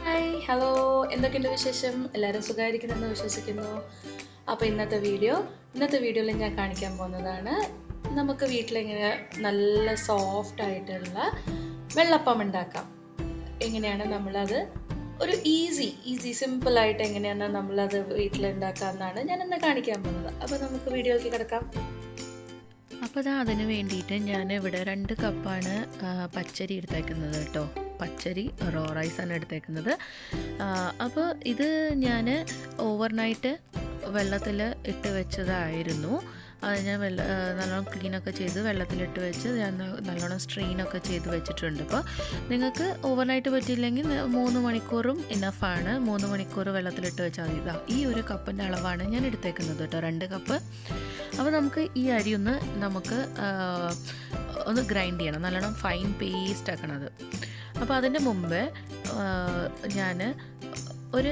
Hi hello എന്തൊക്കെയുണ്ട് വിശേഷം? എല്ലാവരും സുഖമായിരിക്കുന്നെന്ന് വിശ്വസിക്കുന്നു. അപ്പോൾ ഇന്നത്തെ വീഡിയോയിൽ ഞാൻ കാണിക്കാൻ പോകുന്നതാണ് നമുക്ക് വീട്ടിലെങ്ങനെ നല്ല സോഫ്റ്റ് ആയിട്ടുള്ള വെള്ളപ്പം ഉണ്ടാക്കാം. എങ്ങനെയാണ് നമ്മളത് ഒരു ഈസി സിമ്പിളായിട്ട് എങ്ങനെയാണ് നമ്മളത് വീട്ടിലുണ്ടാക്കാമെന്നാണ് ഞാനിന്ന് കാണിക്കാൻ പോകുന്നത്. അപ്പോൾ നമുക്ക് വീഡിയോയിലേക്ക് കിടക്കാം. അപ്പോൾ അതിന് വേണ്ടിയിട്ട് ഞാനിവിടെ 2 കപ്പാണ് പച്ചരി എടുത്തേക്കുന്നത് കേട്ടോ. പച്ചരി റോ റൈസാണ് എടുത്തേക്കുന്നത്. അപ്പോൾ ഇത് ഞാൻ ഓവർനൈറ്റ് വെള്ളത്തിൽ ഇട്ട് വെച്ചതായിരുന്നു. അത് ഞാൻ നല്ലോണം ക്ലീനൊക്കെ ചെയ്ത് വെള്ളത്തിലിട്ട് വെച്ച് ഞാൻ നല്ലോണം സ്ട്രെയിനൊക്കെ ചെയ്ത് വെച്ചിട്ടുണ്ട്. അപ്പോൾ നിങ്ങൾക്ക് ഓവർനൈറ്റ് പറ്റിയില്ലെങ്കിൽ 3 മണിക്കൂറും ഇനഫാണ്. 3 മണിക്കൂർ വെള്ളത്തിലിട്ട് വെച്ചാൽ മതി. ഈ ഒരു കപ്പിൻ്റെ അളവാണ് ഞാൻ എടുത്തേക്കുന്നത് കേട്ടോ, 2 കപ്പ്. അപ്പോൾ നമുക്ക് ഈ അരി നമുക്ക് ഒന്ന് ഗ്രൈൻഡ് ചെയ്യണം, നല്ലോണം ഫൈൻ പേസ്റ്റ് ആക്കണത്. അപ്പോൾ അതിൻ്റെ മുമ്പ് ഞാൻ ഒരു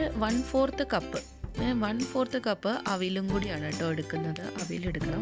1/4 കപ്പ് അവിലും കൂടിയാണ് കേട്ടോ എടുക്കുന്നത്. അവിലെടുക്കണം.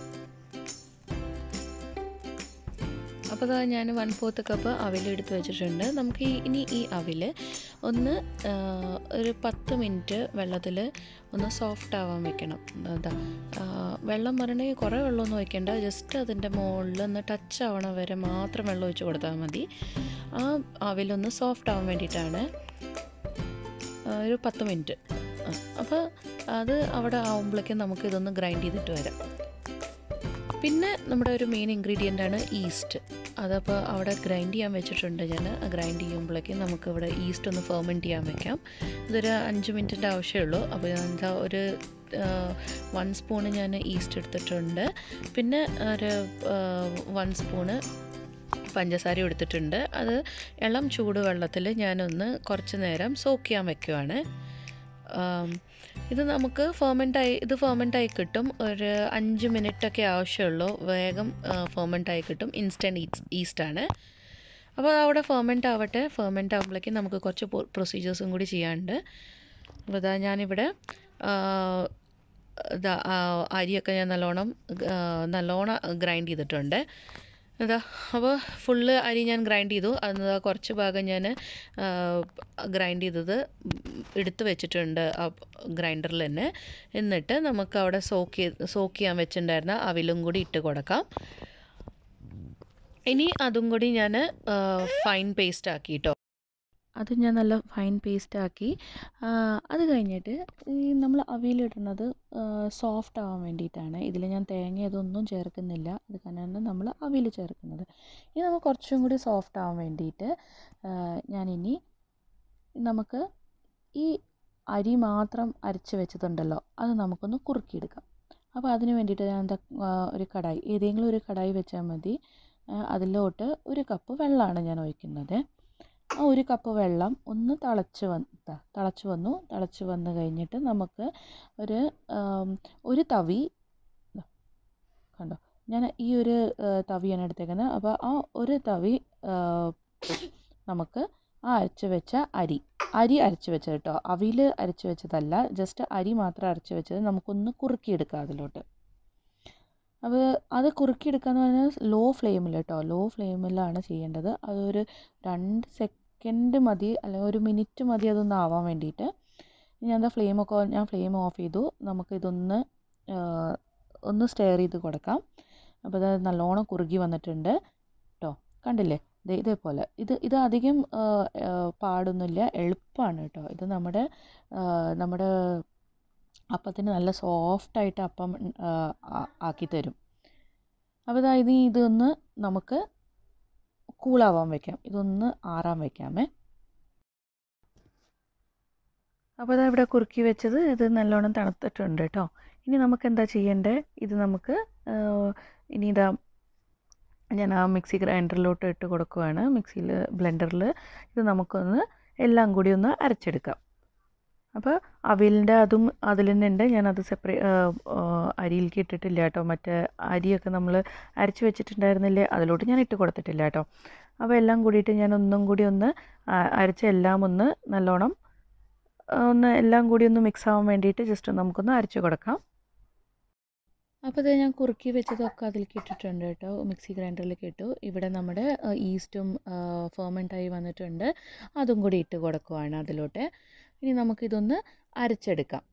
അപ്പോൾ ഞാൻ 1/4 കപ്പ് അവിലെടുത്ത് വെച്ചിട്ടുണ്ട്. നമുക്ക് ഇനി ഈ അവിൽ ഒന്ന് ഒരു 10 മിനിറ്റ് വെള്ളത്തിൽ ഒന്ന് സോഫ്റ്റ് ആവാൻ വെക്കണം. വെള്ളം പറയണമെങ്കിൽ കുറേ വെള്ളമൊന്നും വയ്ക്കേണ്ട, ജസ്റ്റ് അതിൻ്റെ മുകളിൽ ഒന്ന് ടച്ച് ആവണ വരെ മാത്രം വെള്ളം ഒഴിച്ച് കൊടുത്താൽ മതി. ആ അവിലൊന്ന് സോഫ്റ്റ് ആവാൻ വേണ്ടിയിട്ടാണ്. ഒരു 10 മിനിറ്റ്. അപ്പോൾ അത് അവിടെ ആവുമ്പോഴേക്കും നമുക്കിതൊന്ന് ഗ്രൈൻഡ് ചെയ്തിട്ട് വരാം. പിന്നെ നമ്മുടെ ഒരു മെയിൻ ഇൻഗ്രീഡിയൻ്റാണ് ഈസ്റ്റ്. അതപ്പോൾ അവിടെ ഗ്രൈൻഡ് ചെയ്യാൻ വെച്ചിട്ടുണ്ട് ഞാൻ. ഗ്രൈൻഡ് ചെയ്യുമ്പോഴേക്കും നമുക്കിവിടെ ഈസ്റ്റ് ഒന്ന് ഫെർമെൻറ്റ് ചെയ്യാൻ വെക്കാം. ഇതൊരു 5 മിനിറ്റിൻ്റെ ആവശ്യമുള്ളൂ. അപ്പോൾ എന്താ ഒരു 1 സ്പൂണ് ഞാൻ ഈസ്റ്റ് എടുത്തിട്ടുണ്ട്. പിന്നെ ഒരു 1 സ്പൂണ് പഞ്ചസാര എടുത്തിട്ടുണ്ട്. അത് ഇളം ചൂടുവെള്ളത്തിൽ ഞാനൊന്ന് കുറച്ച് നേരം സോക്ക് ചെയ്യാൻ വെക്കുവാണ്. ഇത് നമുക്ക് ഫെർമെൻ്റായി കിട്ടും. ഒരു 5 മിനിറ്റൊക്കെ ആവശ്യമുള്ളൂ. വേഗം ഫെർമെൻ്റായി കിട്ടും. ഇൻസ്റ്റൻറ്റ് ഈസ്റ്റാണ്. അപ്പോൾ അവിടെ ഫെർമെൻ്റ് ആകുമ്പോഴേക്കും നമുക്ക് കുറച്ച് പ്രൊസീജിയേഴ്സും കൂടി ചെയ്യാനുണ്ട്. അപ്പോൾ ഞാനിവിടെ അരിയൊക്കെ ഞാൻ നല്ലോണം ഗ്രൈൻഡ് ചെയ്തിട്ടുണ്ട്. അപ്പോൾ ഫുള്ള് അരി ഞാൻ ഗ്രൈൻഡ് ചെയ്തു. അത് കുറച്ച് ഭാഗം ഞാൻ ഗ്രൈൻഡ് ചെയ്തത് എടുത്ത് വെച്ചിട്ടുണ്ട് ആ ഗ്രൈൻഡറിൽ തന്നെ. എന്നിട്ട് നമുക്ക് അവിടെ സോക്ക് ചെയ്യാൻ വെച്ചിട്ടുണ്ടായിരുന്ന അവിലും കൂടി ഇട്ട് കൊടുക്കാം. ഇനി അതും കൂടി ഞാൻ ഫൈൻ പേസ്റ്റ് ആക്കി കേട്ടോ. അത് ഞാൻ നല്ല ഫൈൻ പേസ്റ്റ് ആക്കി. അത് കഴിഞ്ഞിട്ട് നമ്മൾ അവിലിടുന്നത് സോഫ്റ്റ് ആവാൻ വേണ്ടിയിട്ടാണ്. ഇതിൽ ഞാൻ തേങ്ങ ഇതൊന്നും ചേർക്കുന്നില്ല. അത് കാരണമാണ് നമ്മൾ അവിൽ ചേർക്കുന്നത്. ഇനി നമുക്ക് കുറച്ചും കൂടി സോഫ്റ്റ് ആവാൻ വേണ്ടിയിട്ട് ഞാനിനി നമുക്ക് ഈ അരി മാത്രം അരച്ച് വെച്ചതുണ്ടല്ലോ, അത് നമുക്കൊന്ന് കുറുക്കിയെടുക്കാം. അപ്പോൾ അതിന് വേണ്ടിയിട്ട് ഞാൻ ഒരു കടായി, ഏതെങ്കിലും ഒരു കടായി വെച്ചാൽ മതി. അതിലോട്ട് 1 കപ്പ് വെള്ളമാണ് ഞാൻ ഒഴിക്കുന്നത്. ആ 1 കപ്പ് വെള്ളം ഒന്ന് തിളച്ച് വന്നു കഴിഞ്ഞിട്ട് നമുക്ക് ഒരു തവി കണ്ടോ, ഞാൻ ഈ ഒരു തവിയാണ് എടുത്തേക്കുന്നത്. അപ്പോൾ ആ ഒരു തവി നമുക്ക് ആ അരച്ച് വെച്ച അരി അരച്ച് വെച്ചത് കേട്ടോ, അവിൽ അരച്ച് വെച്ചതല്ല, ജസ്റ്റ് അരി മാത്രം അരച്ച് വെച്ചത് നമുക്കൊന്ന് കുറുക്കിയെടുക്കാം അതിലോട്ട്. അപ്പോൾ അത് കുറുക്കിയെടുക്കാന്ന് പറഞ്ഞാൽ ലോ ഫ്ലെയിമിലാണ് ചെയ്യേണ്ടത്. അതൊരു 2 സെക്കൻഡ് മതി, അല്ലെങ്കിൽ 1 മിനിറ്റ് മതി അതൊന്ന് ആവാൻ വേണ്ടിയിട്ട്. ഞാൻ ഫ്ലെയിം ഓഫ് ചെയ്തു. നമുക്കിതൊന്ന് സ്റ്റെയർ ചെയ്ത് കൊടുക്കാം. അപ്പോൾ അത് നല്ലോണം കുറുകി വന്നിട്ടുണ്ട് കേട്ടോ. കണ്ടില്ലേ, ഇതേപോലെ. ഇത് അധികം പാടൊന്നുമില്ല, എളുപ്പമാണ് കേട്ടോ. ഇത് നമ്മുടെ അപ്പത്തിന് നല്ല സോഫ്റ്റായിട്ട് അപ്പം ആക്കി തരും. അപ്പോൾ ഇതൊന്ന് നമുക്ക് കൂളാവാൻ വയ്ക്കാം. ഇതൊന്ന് ആറാൻ വയ്ക്കാമേ. അപ്പോൾ ഇവിടെ കുറുക്കി വെച്ചത് ഇത് നല്ലോണം തണുത്തിട്ടുണ്ട് കേട്ടോ. ഇനി നമുക്ക് എന്താ ചെയ്യേണ്ടത്? ഇത് നമുക്ക് ഞാൻ ആ മിക്സി ഗ്രൈൻഡറിലോട്ട് ഇട്ട് കൊടുക്കുവാണ്. ബ്ലെൻഡറിൽ ഇത് നമുക്കൊന്ന് എല്ലാം കൂടി ഒന്ന് അരച്ചെടുക്കാം. അപ്പോൾ അവിലിൻ്റെ അതും അതിൽ തന്നെ ഉണ്ട്. ഞാനത് അരിയിലേക്ക് ഇട്ടിട്ടില്ല കേട്ടോ. മറ്റേ അരിയൊക്കെ നമ്മൾ അരച്ച് വെച്ചിട്ടുണ്ടായിരുന്നില്ലേ, അതിലോട്ട് ഞാൻ ഇട്ട് കൊടുത്തിട്ടില്ല കേട്ടോ. അപ്പോൾ എല്ലാം കൂടിയിട്ട് ഞാൻ ഒന്നും കൂടി ഒന്ന് അരച്ച എല്ലാം ഒന്ന് നല്ലോണം എല്ലാം കൂടി ഒന്ന് മിക്സ് ആവാൻ വേണ്ടിയിട്ട് ജസ്റ്റ് നമുക്കൊന്ന് അരച്ച് കൊടുക്കാം. അപ്പോൾ ഇത് ഞാൻ കുറുക്കി വെച്ചതൊക്കെ അതിലേക്ക് ഇട്ടിട്ടുണ്ട് കേട്ടോ, മിക്സി ഗ്രൈൻഡറിലേക്ക് ഇട്ടു. ഇവിടെ നമ്മുടെ ഈസ്റ്റും ഫെർമെൻ്റായി വന്നിട്ടുണ്ട്, അതും കൂടി ഇട്ട് കൊടുക്കുവാണ് അതിലോട്ട്. ഇനി നമുക്കിതൊന്ന് അരച്ചെടുക്കാം.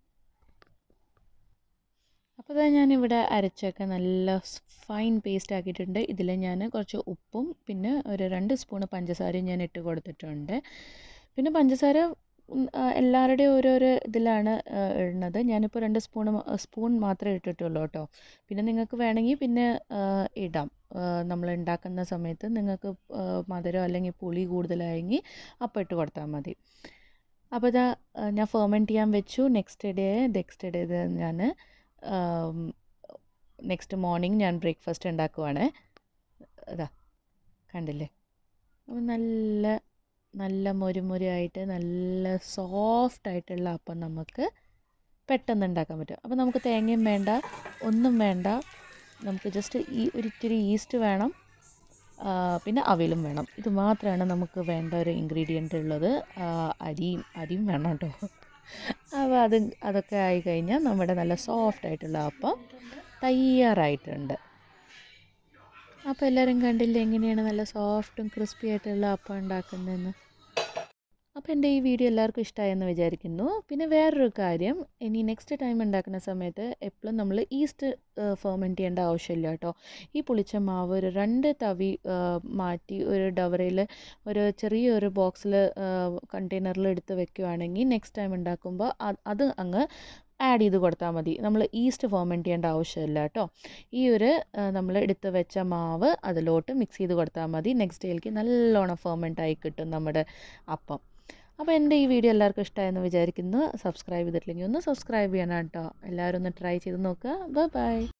അപ്പോൾ ഇതാ ഞാനിവിടെ അരച്ചൊക്കെ നല്ല ഫൈൻ പേസ്റ്റ് ആക്കിയിട്ടുണ്ട്. ഇതിൽ ഞാൻ കുറച്ച് ഉപ്പും പിന്നെ ഒരു 2 സ്പൂണ് പഞ്ചസാരയും ഞാൻ ഇട്ട് കൊടുത്തിട്ടുണ്ട്. പിന്നെ പഞ്ചസാര എല്ലാവരുടെയും ഓരോരോ ഇതിലാണ് ഇടുന്നത്. ഞാനിപ്പോൾ 2 സ്പൂൺ മാത്രമേ ഇട്ടിട്ടുള്ളൂ കേട്ടോ. പിന്നെ നിങ്ങൾക്ക് വേണമെങ്കിൽ പിന്നെ ഇടാം. നമ്മൾ ഉണ്ടാക്കുന്ന സമയത്ത് നിങ്ങൾക്ക് മധുരം അല്ലെങ്കിൽ പുളി കൂടുതലായെങ്കിൽ അപ്പോൾ ഇട്ട് കൊടുത്താൽ മതി. അപ്പോൾ ഇതാ ഞാൻ ഫെർമെൻറ്റ് ചെയ്യാൻ വെച്ചു. നെക്സ്റ്റ് ഡേ ഞാൻ നെക്സ്റ്റ് മോർണിംഗ് ഞാൻ ബ്രേക്ക്ഫാസ്റ്റ് ഉണ്ടാക്കുവാണ്. അതാ കണ്ടില്ലേ, അപ്പോൾ നല്ല മുരുമുരായിട്ട് നല്ല സോഫ്റ്റായിട്ടുള്ള അപ്പം നമുക്ക് പെട്ടെന്ന് ഉണ്ടാക്കാൻ പറ്റും. അപ്പോൾ നമുക്ക് തേങ്ങയും വേണ്ട, ഒന്നും വേണ്ട, നമുക്ക് ജസ്റ്റ് ഒരിത്തിരി ഈസ്റ്റ് വേണം, പിന്നെ അവിലും വേണം. ഇത് മാത്രമാണ് നമുക്ക് വേണ്ട ഒരു ഇൻഗ്രീഡിയൻ്റ് ഉള്ളത്. അരിയും വേണം കേട്ടോ. അപ്പോൾ അതൊക്കെ ആയിക്കഴിഞ്ഞാൽ നമ്മുടെ നല്ല സോഫ്റ്റായിട്ടുള്ള അപ്പം തയ്യാറായിട്ടുണ്ട്. അപ്പോൾ എല്ലാവരും കണ്ടില്ലേ എങ്ങനെയാണ് നല്ല സോഫ്റ്റും ക്രിസ്പി ആയിട്ടുള്ള അപ്പം ഉണ്ടാക്കുന്നതെന്ന്. അപ്പോൾ എൻ്റെ ഈ വീഡിയോ എല്ലാവർക്കും ഇഷ്ടമായെന്ന് വിചാരിക്കുന്നു. പിന്നെ വേറൊരു കാര്യം, ഇനി നെക്സ്റ്റ് ടൈം ഉണ്ടാക്കുന്ന സമയത്ത് എപ്പോഴും നമ്മൾ ഈസ്റ്റ് ഫെർമെൻറ്റ് ചെയ്യേണ്ട ആവശ്യമില്ല കേട്ടോ. ഈ പുളിച്ച മാവ് ഒരു 2 തവി മാറ്റി ഒരു ഡവറയിൽ ഒരു ചെറിയൊരു ബോക്സിൽ കണ്ടെയ്നറിൽ എടുത്ത് വെക്കുകയാണെങ്കിൽ നെക്സ്റ്റ് ടൈം ഉണ്ടാക്കുമ്പോൾ അത് അങ്ങ് ആഡ് ചെയ്ത് കൊടുത്താൽ മതി. നമ്മൾ ഈസ്റ്റ് ഫെർമെൻറ്റ് ചെയ്യേണ്ട ആവശ്യമില്ല കേട്ടോ. ഈ ഒരു നമ്മൾ എടുത്ത് വെച്ച മാവ് അതിലോട്ട് മിക്സ് ചെയ്ത് കൊടുത്താൽ മതി. നെക്സ്റ്റ് ഡേയിലേക്ക് നല്ലോണം ഫെർമെൻറ്റ് ആയി കിട്ടും നമ്മുടെ അപ്പം. അപ്പോൾ എൻ്റെ ഈ വീഡിയോ എല്ലാവർക്കും ഇഷ്ടമായെന്ന് വിചാരിക്കുന്നു. സബ്സ്ക്രൈബ് ചെയ്തിട്ടില്ലെങ്കിൽ ഒന്ന് സബ്സ്ക്രൈബ് ചെയ്യണം കേട്ടോ. എല്ലാവരും ഒന്ന് ട്രൈ ചെയ്ത് നോക്കുക. ബൈ.